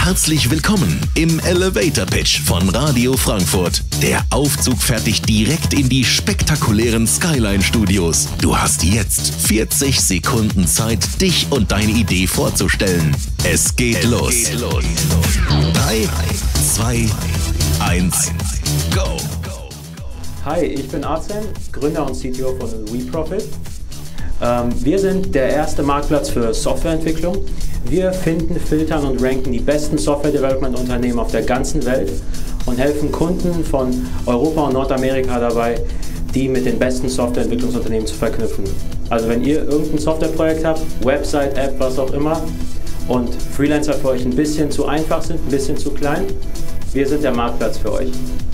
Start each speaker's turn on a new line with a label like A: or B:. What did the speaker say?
A: Herzlich willkommen im Elevator Pitch von Radio Frankfurt. Der Aufzug fährt dich direkt in die spektakulären Skyline Studios. Du hast jetzt 40 Sekunden Zeit, dich und deine Idee vorzustellen. Es geht los. 3, 2, 1, go!
B: Hi, ich bin Arzen, Gründer und CTO von WeProfit. Wir sind der erste Marktplatz für Softwareentwicklung. Wir finden, filtern und ranken die besten Software-Development-Unternehmen auf der ganzen Welt und helfen Kunden von Europa und Nordamerika dabei, die mit den besten Softwareentwicklungsunternehmen zu verknüpfen. Also wenn ihr irgendein Softwareprojekt habt, Website, App, was auch immer, und Freelancer für euch ein bisschen zu einfach sind, ein bisschen zu klein, wir sind der Marktplatz für euch.